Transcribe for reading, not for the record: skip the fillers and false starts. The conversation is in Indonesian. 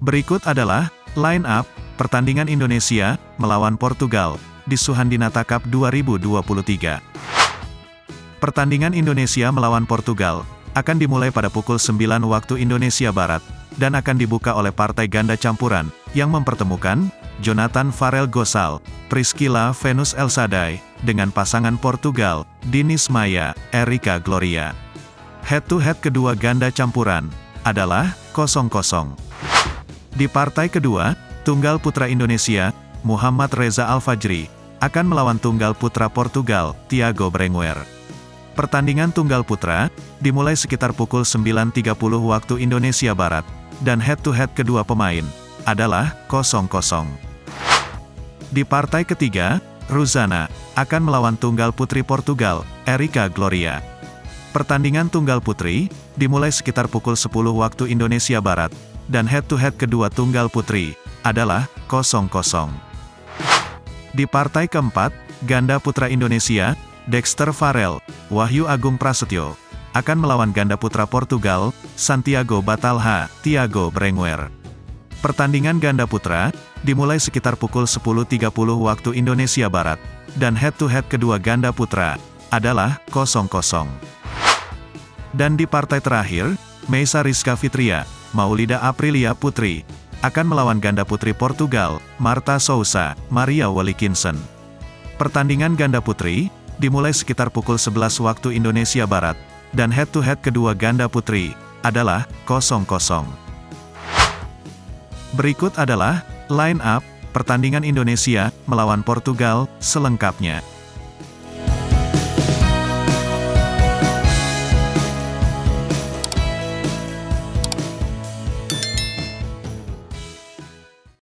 Berikut adalah line up pertandingan Indonesia melawan Portugal di Suhandinata Cup 2023. Pertandingan Indonesia melawan Portugal akan dimulai pada pukul 9 waktu Indonesia Barat dan akan dibuka oleh partai ganda campuran yang mempertemukan Jonathan Farrell Gosal, Priscila Venus Elsadai dengan pasangan Portugal, Dinis Maya, Erika Gloria. Head-to-head kedua ganda campuran adalah 0-0. Di partai kedua, tunggal putra Indonesia, Muhammad Reza Al-Fajri, akan melawan tunggal putra Portugal, Thiago Brenguer. Pertandingan tunggal putra dimulai sekitar pukul 9.30 waktu Indonesia Barat, dan head-to-head kedua pemain adalah 0-0. Di partai ketiga, Ruzana akan melawan tunggal putri Portugal, Erika Gloria. Pertandingan tunggal putri dimulai sekitar pukul 10 waktu Indonesia Barat, dan head-to-head kedua tunggal putri adalah 0-0. Di partai keempat, ganda putra Indonesia, Dexter Farrell, Wahyu Agung Prasetyo, akan melawan ganda putra Portugal, Santiago Batalha, Thiago Brenguer. Pertandingan ganda putra dimulai sekitar pukul 10.30 waktu Indonesia Barat, dan head-to-head kedua ganda putra adalah 0-0. Dan di partai terakhir, Meisa Rizka Fitria, Maulida Aprilia Putri, akan melawan ganda putri Portugal, Marta Sousa, Maria Walikinson. Pertandingan ganda putri dimulai sekitar pukul 11 waktu Indonesia Barat, dan head-to-head kedua ganda putri adalah 0-0. Berikut adalah line up pertandingan Indonesia melawan Portugal selengkapnya.